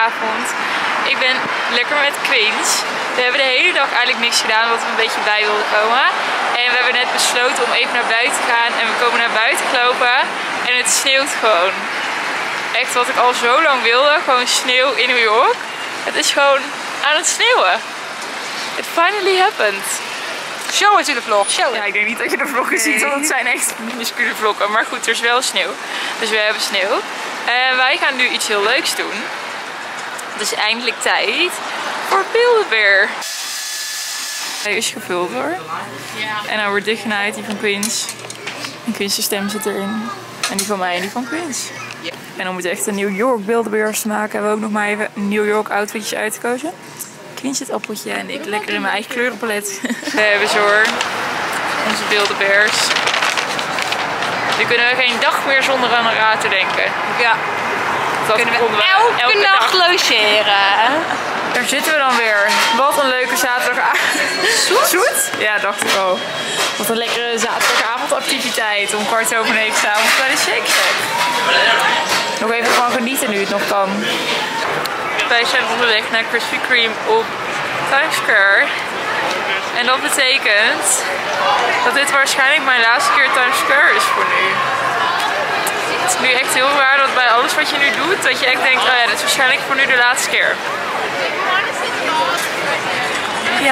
vrijdagavond. Ik ben lekker met Queens. We hebben de hele dag eigenlijk niks gedaan wat we een beetje bij wilden komen. En we hebben net besloten om even naar buiten te gaan. En we komen naar buiten gelopen en het sneeuwt gewoon. Echt wat ik al zo lang wilde. Gewoon sneeuw in New York. Het is gewoon aan het sneeuwen. It finally happened. Show it in de vlog. Show it. Ja, ik denk niet dat je de vloggen ziet, want het zijn echt minuscule vloggen. Maar goed, er is wel sneeuw. Dus we hebben sneeuw. En wij gaan nu iets heel leuks doen. Het is eindelijk tijd voor Build-A-Bear. Hij is gevuld hoor. Ja. En hij wordt dichtgenaaid, die van Queens. En Queens' stem zit erin. En die van mij en die van Queens. En om het echt een New York Build-A-Bears te maken, hebben we ook nog maar even een New York outfitjes uitgekozen. Queens het appeltje en ik lekker in mijn eigen kleurenpalet. We hebben zo hoor, onze Build-A-Bears. Nu kunnen we geen dag meer zonder aan elkaar te denken. Ja. Dat kunnen we elke nacht logeren. Daar zitten we dan weer. Wat een leuke zaterdagavond. Zoet? Ja, dacht ik al. Wat een lekkere zaterdagavondactiviteit om 9:15 s'avonds bij de Shake Shack. Nog even van genieten nu het nog kan. Wij zijn onderweg naar Krispy Kreme op Times Square. En dat betekent dat dit waarschijnlijk mijn laatste keer Times Square is voor nu. Het is nu echt heel raar dat bij alles wat je nu doet, dat je echt denkt, oh ja, dit is waarschijnlijk voor nu de laatste keer. Ja.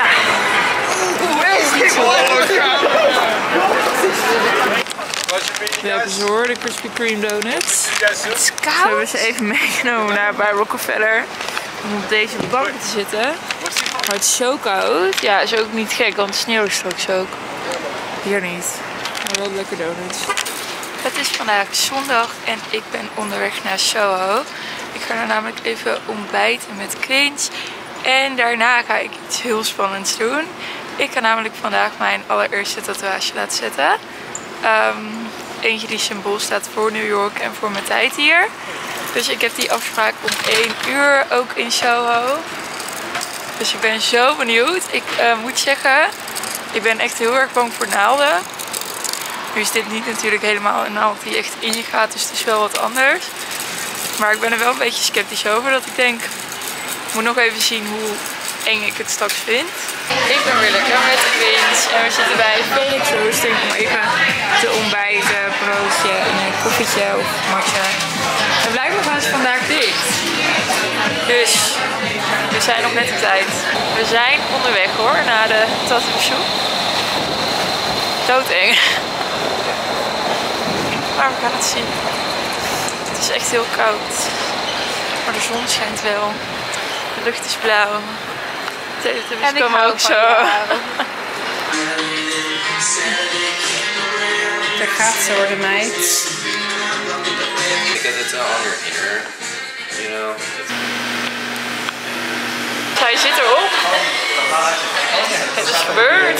We hebben ze hoor, de Krispy Kreme donuts. Het is koud. We hebben ze even meegenomen bij Rockefeller om op deze bank te zitten. Maar het is zo koud. Ja, is ook niet gek, want het sneeuwt straks ook. Hier niet. Maar wel lekker donuts. Het is vandaag zondag en ik ben onderweg naar Soho. Ik ga er namelijk even ontbijten met Queens. En daarna ga ik iets heel spannends doen. Ik ga namelijk vandaag mijn allereerste tatoeage laten zetten. Eentje die symbool staat voor New York en voor mijn tijd hier. Dus ik heb die afspraak om 1 uur ook in Soho. Dus ik ben zo benieuwd. Ik moet zeggen, ik ben echt heel erg bang voor naalden. Nu is dit niet natuurlijk helemaal een naald die echt in je gaat, dus het is wel wat anders. Maar ik ben er wel een beetje sceptisch over, dat ik denk, ik moet nog even zien hoe eng ik het straks vind. Ik ben weer lekker met de Queens en we zitten bij Phoenix Roasting om even te ontbijten, broodje en een koffietje of matcha. En blijkbaar gaan ze vandaag dicht. Dus we zijn nog net op tijd. We zijn onderweg hoor, naar de tattoo shop. Doodeng. Maar we gaan het zien. Het is echt heel koud. Maar de zon schijnt wel. De lucht is blauw. En ik hou ook zo. Daar gaat ze hoor, de meid. Because it's an honor here, you know. Hij zit erop. Het is gebeurd.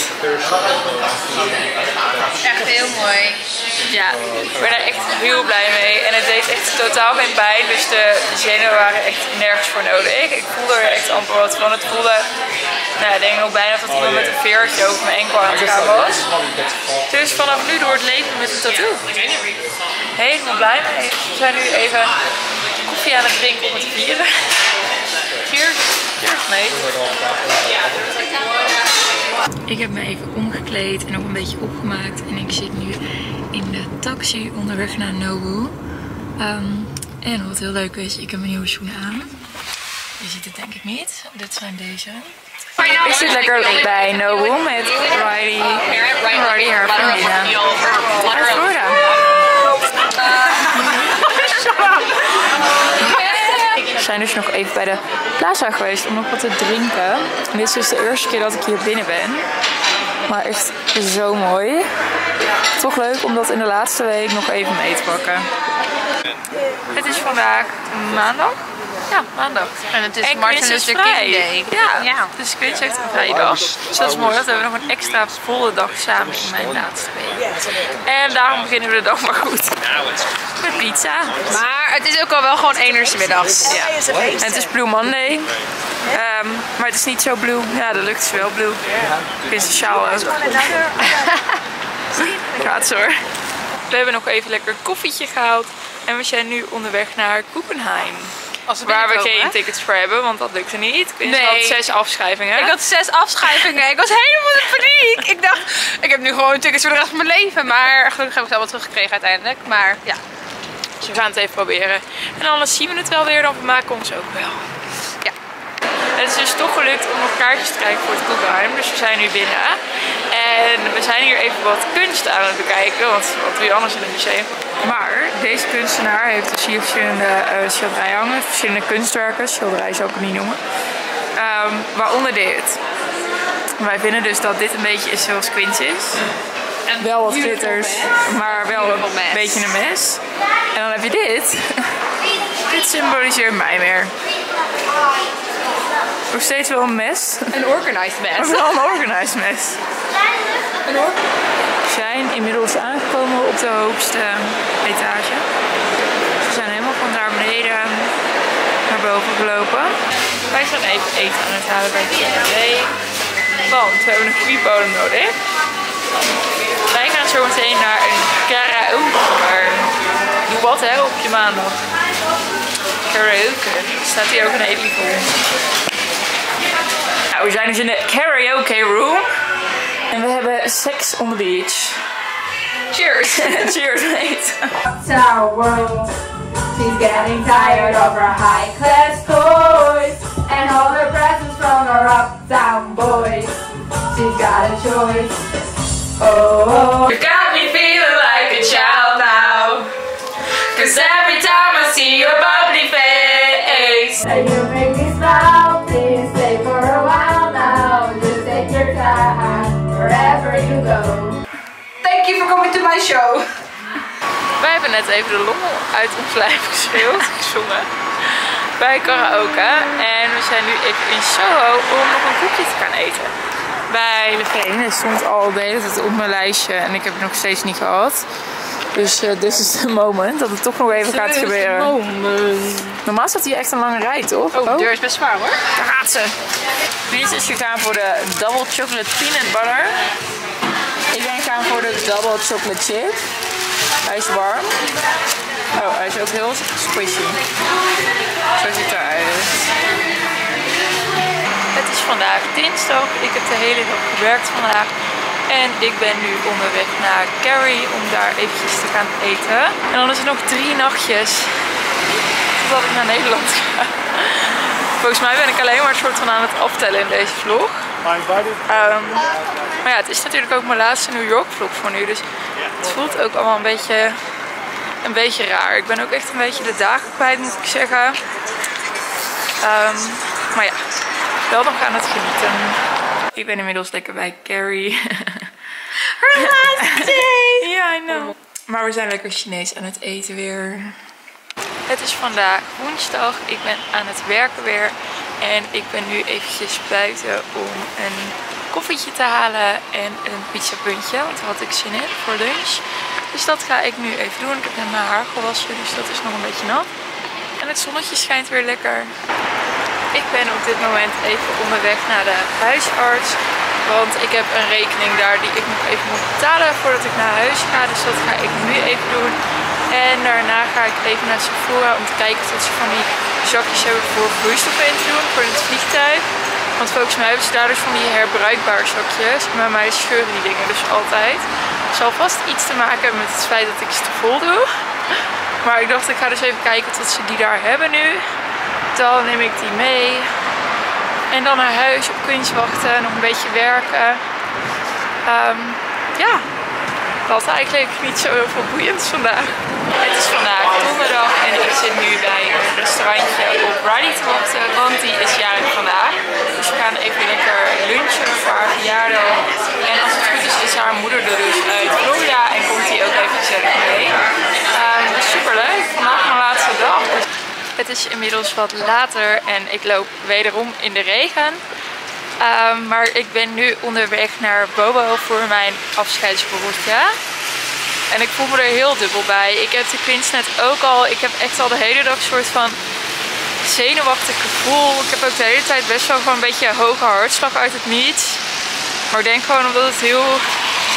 Echt heel mooi. Ja, ik ben er echt heel blij mee. En het deed echt totaal geen pijn. Dus de zenuwen waren echt nergens voor nodig. Ik voelde er echt amper wat van. Het voelde, nou, ik denk nog bijna dat iemand met een veertje over mijn enkel aan het gaan was. Dus vanaf nu door het leven met een tattoo. Helemaal blij mee. We zijn nu even koffie aan het drinken om het te vieren. Cheers. Cheers, mate. Ik heb me even omgekleed en nog een beetje opgemaakt. En ik zit nu in de taxi onderweg naar Nobu. En wat heel leuk is, ik heb mijn nieuwe schoenen aan. Je ziet het denk ik niet. Dit zijn deze. Ik zit lekker bij Nobu met Riley haar vriendin. Uit Florida. We zijn dus nog even bij de Plaza geweest om nog wat te drinken. En dit is dus de eerste keer dat ik hier binnen ben. Maar echt zo mooi. Toch leuk om dat in de laatste week nog even mee te pakken. Het is vandaag maandag. Ja, maandag. En het is Martin Luther King Day. Ja, dus Queens heeft een vrije dag. Dus dat is mooi, dat we nog een extra volle dag samen in mijn laatste week. En daarom beginnen we de dag maar goed. Met pizza. Maar het is ook al wel gewoon 1 uur 's middags. Ja. En het is Blue Monday. Maar het is niet zo blue. Ja, de lucht is wel blue. Ik vind de sjaal ook. Gaat zo hoor. We hebben nog even lekker koffietje gehaald. En we zijn nu onderweg naar Guggenheim. waar we geen tickets voor hebben, want dat lukte niet. Je had 6 afschrijvingen. Ik had 6 afschrijvingen. Ik was helemaal in paniek. Ik dacht, ik heb nu gewoon tickets voor de rest van mijn leven. Maar gelukkig heb ik het wel teruggekregen uiteindelijk. Maar ja. Dus we gaan het even proberen. En anders zien we het wel weer, dan vermaken we ons ook wel. Ja. Het is dus toch gelukt om nog kaartjes te krijgen voor het Guggenheim. Dus we zijn nu binnen. En we zijn hier even wat kunst aan het bekijken. Want wat doe je anders in een museum? Maar deze kunstenaar heeft dus hier verschillende schilderijen hangen. Verschillende kunstwerken. Schilderij zou ik het niet noemen. Waaronder dit. Wij vinden dus dat dit een beetje is zoals Quincy is. En wel wat glitters, maar wel een beetje een mes. En dan heb je dit. Dit symboliseert mij meer. Nog steeds wel een mes. Een organized mes. Maar wel een organized mes. We zijn inmiddels aangekomen op de hoogste etage. We zijn helemaal van daar beneden naar boven gelopen. Wij zijn even eten aan het halen bij de café. Want we hebben een goede bodem nodig. Wij gaan zo meteen naar een karaoke bar. Doe wat hè op je maandag. Karaoke. Staat hier ook een hele voor. Nou, we zijn dus in de karaoke room. En we hebben sex on the beach. Cheers! Cheers, mate! Our world. She's getting tired of her high-class toys and all her presents from her uptown boys. She's got a choice. Oh, you got me feeling like a child now. 'Cause every time I see your bubbly face, and you make me smile. Please stay for a while now. Just take your time wherever you go. Thank you for coming to my show. wij hebben net even de lommel uit ons lijf geschreeuwd, gezongen, bij karaoke. En we zijn nu even in Soho om nog een koekje te gaan eten. Bij Leveen. Het stond al de hele tijd op mijn lijstje en ik heb het nog steeds niet gehad. Dus dit is de moment dat het toch nog even gaat gebeuren. Normaal staat hier echt een lange rij, toch? Oh, de deur is best zwaar hoor. Daar gaat ze. Dit is gegaan voor de double chocolate peanut butter. Ik ben gaan voor de double chocolate chip. Hij is warm. Oh, hij is ook heel squishy. Zo ziet het eruit. Het is vandaag dinsdag. Ik heb de hele dag gewerkt vandaag. En ik ben nu onderweg naar Carrie om daar eventjes te gaan eten. En dan is het nog 3 nachtjes totdat ik naar Nederland ga. Volgens mij ben ik alleen maar een soort van aan het aftellen in deze vlog. Maar ja, het is natuurlijk ook mijn laatste New York vlog voor nu. Dus het voelt ook allemaal een beetje raar. Ik ben ook echt een beetje de dagen kwijt, moet ik zeggen. Maar ja, wel nog aan het genieten. Ik ben inmiddels lekker bij Carrie. Her last day! Ja, I know. Maar we zijn lekker Chinees aan het eten weer. Het is vandaag woensdag. Ik ben aan het werken weer. En ik ben nu eventjes buiten om een koffietje te halen en een pizzapuntje. Want daar had ik zin in voor lunch. Dus dat ga ik nu even doen. Ik heb net mijn haar gewassen, dus dat is nog een beetje nat. En het zonnetje schijnt weer lekker. Ik ben op dit moment even onderweg naar de huisarts. Want ik heb een rekening daar die ik nog even moet betalen voordat ik naar huis ga. Dus dat ga ik nu even doen. En daarna ga ik even naar Sephora om te kijken of ze van die zakjes hebben voor vloeistoffen in te doen voor het vliegtuig. Want volgens mij hebben ze daar dus van die herbruikbare zakjes. Maar mij scheuren die dingen dus altijd. Het zal vast iets te maken hebben met het feit dat ik ze te vol doe. Maar ik dacht ik ga dus even kijken tot ze die daar hebben nu. Dan neem ik die mee. En dan naar huis op Queens wachten. Nog een beetje werken. Ja. Dat eigenlijk niet zo heel veel boeiends vandaag. Het is vandaag donderdag en ik zit nu bij een restaurantje op Riley te wachten, want die is jarig vandaag. Dus we gaan even lekker lunchen voor haar verjaardag. En als het goed is haar moeder er dus uit Florida en komt die ook even gezellig mee. Dus super leuk, vandaag mijn laatste dag. Het is inmiddels wat later en ik loop wederom in de regen. Maar ik ben nu onderweg naar Bobo voor mijn afscheidsborreltje. En ik voel me er heel dubbel bij. Ik heb de Queens net ook al. Ik heb echt al de hele dag een soort van zenuwachtig gevoel. Ik heb ook de hele tijd best wel gewoon een beetje hoge hartslag uit het niets. Maar ik denk gewoon omdat het heel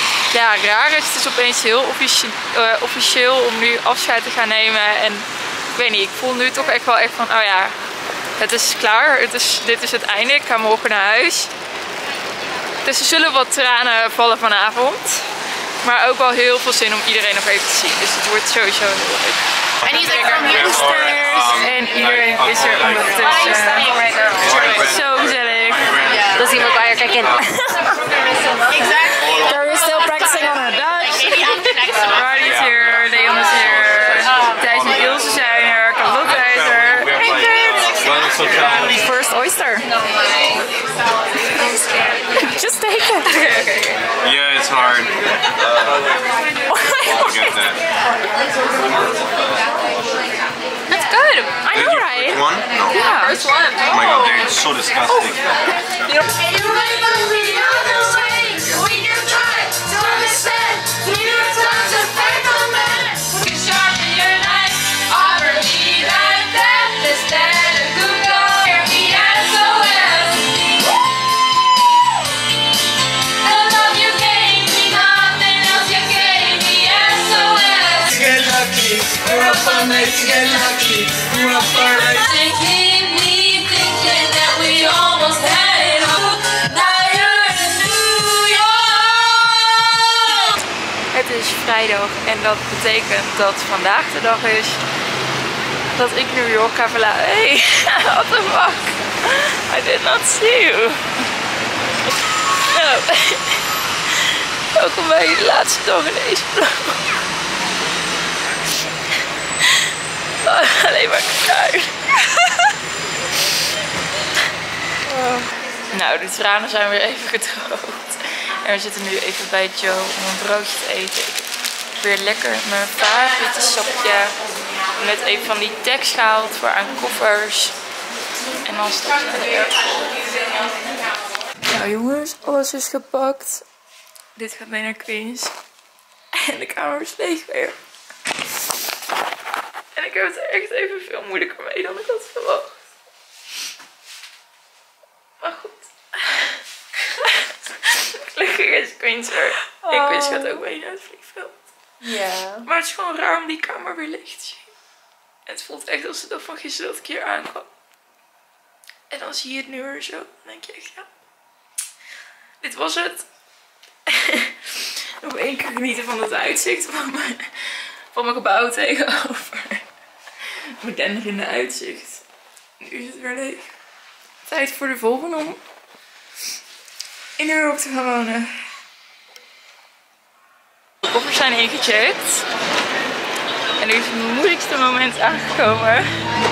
raar is. Het is opeens heel officieel om nu afscheid te gaan nemen. En weet niet, ik voel nu toch echt wel echt van, oh ja, het is klaar. Dit is het einde. Ik ga morgen naar huis. Dus er zullen wat tranen vallen vanavond. Maar ook wel heel veel zin om iedereen nog even te zien. Dus het wordt sowieso heel leuk. En he's like from Housters en iedereen is er ondertussen. Zo gezellig. Dat is iemand waar je kijkt in. They're still practicing on her Dutch. Riley's here, Leon is here. Thijs en Ilse zijn er, Carlotte is er. First oyster. Just take it. Okay. Yeah, it's hard. I'll get that. That's good. I know, right? One? No. Yeah. First one. Oh my god, they're so disgusting. Let's get lucky. We're up for it. They keep me thinking that we almost had it all. Now you're in New York. Het is vrijdag en dat betekent dat vandaag de dag is dat ik New York ga verlaten. Hey, what the fuck? I did not see you. Nou, welkom bij de laatste dag in deze vlog. Alleen maar kruid. Nou, de tranen zijn weer even gedroogd. En we zitten nu even bij Joe om een broodje te eten. Ik heb weer lekker mijn favoriete sapje. Net even van die tags gehaald voor aan koffers. En dan straks naar de airport. Nou jongens, alles is gepakt. Dit gaat mee naar Queens. En de kamer is leeg weer. En ik heb het echt even veel moeilijker mee dan ik had verwacht. Maar goed. Gelukkig is Queens er. Ik wist gaat ook mee naar het vliegveld. Ja. Maar het is gewoon raar om die kamer weer leeg te zien. En het voelt echt als de dag van gisteren dat ik hier aankwam. En dan zie je het nu weer zo. Dan denk je echt, ja. Dit was het. Nog één keer genieten van het uitzicht van mijn gebouw tegenover. Mijn denderende uitzicht. Nu is het weer leeg. Tijd voor de volgende om in New York te gaan wonen. De koffers zijn ingecheckt. En nu is het moeilijkste moment aangekomen.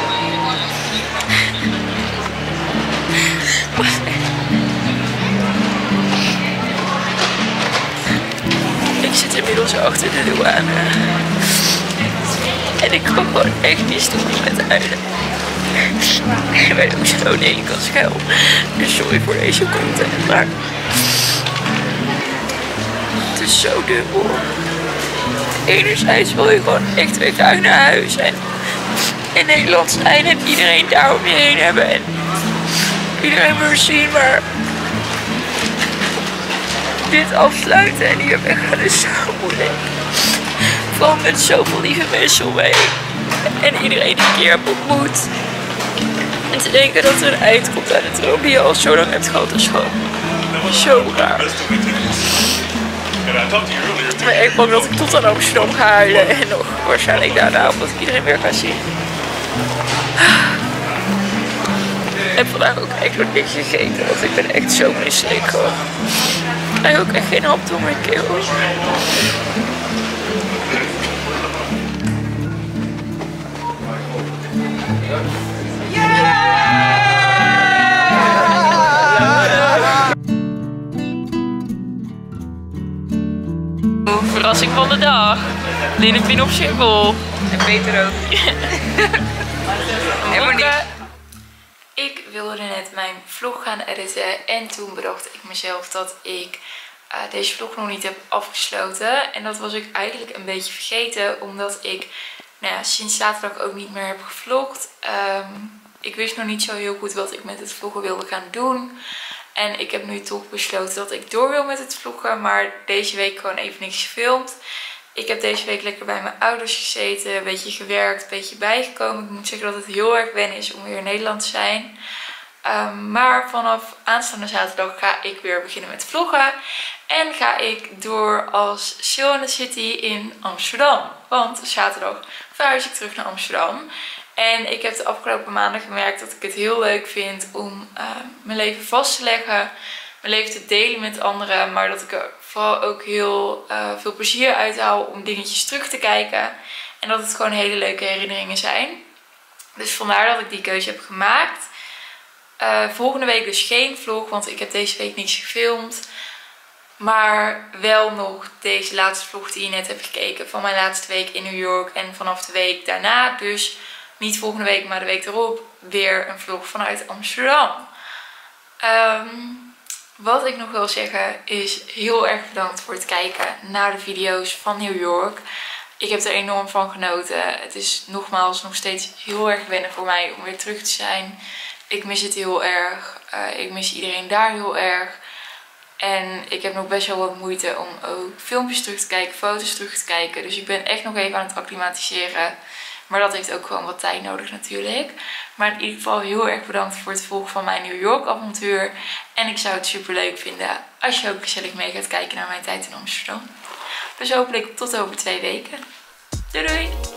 Ik zit inmiddels achter de douane. En ik kan gewoon echt niet stoppen met huilen. Ik ben ook zo in één kan schuil. Dus sorry voor deze content, maar het is zo dubbel. Enerzijds wil je gewoon echt weer graag naar huis en in Nederland zijn en iedereen daar om je heen hebben en iedereen weer zien, maar dit afsluiten en hier weggaan is zo moeilijk. Vooral met zoveel lieve mensen om me heen. En iedereen die ik hier heb ontmoet. En te denken dat er een eind komt aan de droom die je al zo lang hebt gehad is gewoon zo raar. Ik ben echt bang dat ik tot aan Amsterdam ga huilen. En nog waarschijnlijk daarna omdat ik iedereen weer ga zien. En vandaag ook echt nog niks gegeten. Want ik ben echt zo misselijk gewoon. Ik krijg ook echt geen hap door mijn keel. Verrassing van de dag. Linnepin op Schiphol. En Peter ook. Helemaal niet. Ik wilde net mijn vlog gaan editen. En toen bedacht ik mezelf dat ik deze vlog nog niet heb afgesloten. En dat was ik eigenlijk een beetje vergeten. Omdat ik sinds zaterdag ook niet meer heb gevlogd. Ik wist nog niet zo heel goed wat ik met het vloggen wilde gaan doen. En ik heb nu toch besloten dat ik door wil met het vloggen. Maar deze week gewoon even niks gefilmd. Ik heb deze week lekker bij mijn ouders gezeten, een beetje gewerkt, een beetje bijgekomen. Ik moet zeggen dat het heel erg wennen is om weer in Nederland te zijn. Maar vanaf aanstaande zaterdag ga ik weer beginnen met vloggen. En ga ik door als Chill in the City in Amsterdam. Want zaterdag verhuis ik terug naar Amsterdam. En ik heb de afgelopen maanden gemerkt dat ik het heel leuk vind om mijn leven vast te leggen. Mijn leven te delen met anderen. Maar dat ik er vooral ook heel veel plezier uit haal om dingetjes terug te kijken. En dat het gewoon hele leuke herinneringen zijn. Dus vandaar dat ik die keuze heb gemaakt. Volgende week dus geen vlog, want ik heb deze week niets gefilmd. Maar wel nog deze laatste vlog die je net hebt gekeken van mijn laatste week in New York. En vanaf de week daarna, dus niet volgende week, maar de week erop, weer een vlog vanuit Amsterdam. Wat ik nog wil zeggen is heel erg bedankt voor het kijken naar de video's van New York. Ik heb er enorm van genoten. Het is nogmaals nog steeds heel erg wennen voor mij om weer terug te zijn. Ik mis het heel erg. Ik mis iedereen daar heel erg. En ik heb nog best wel wat moeite om ook filmpjes terug te kijken, foto's terug te kijken. Dus ik ben echt nog even aan het acclimatiseren. Maar dat heeft ook gewoon wat tijd nodig natuurlijk. Maar in ieder geval heel erg bedankt voor het volgen van mijn New York avontuur. En ik zou het super leuk vinden als je ook gezellig mee gaat kijken naar mijn tijd in Amsterdam. Dus hopelijk tot over 2 weken. Doei doei!